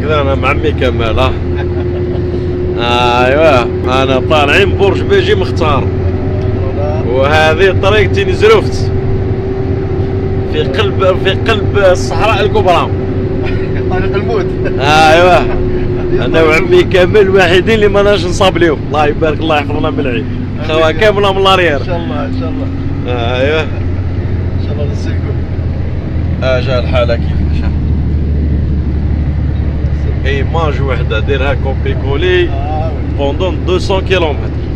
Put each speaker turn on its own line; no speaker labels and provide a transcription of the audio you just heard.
هكذا انا مع عمي كمال. ايوا انا طالعين برج بيجي مختار، وهذه طريقتي نزرفت في قلب الصحراء الكبرى.
طريق الموت.
ايوا انا وعمي كامل الوحيدين اللي ما ناش نصاب ليهم. الله يبارك، الله يحفظنا من العيد. خوا كامله من الاريير
ان شاء الله ان شاء الله.
ايوا
ان شاء الله نسلكوا.
اجا الحاله كيفاش ايماج وحده ديرها كوبي كولي بوندون 200 كيلومتر.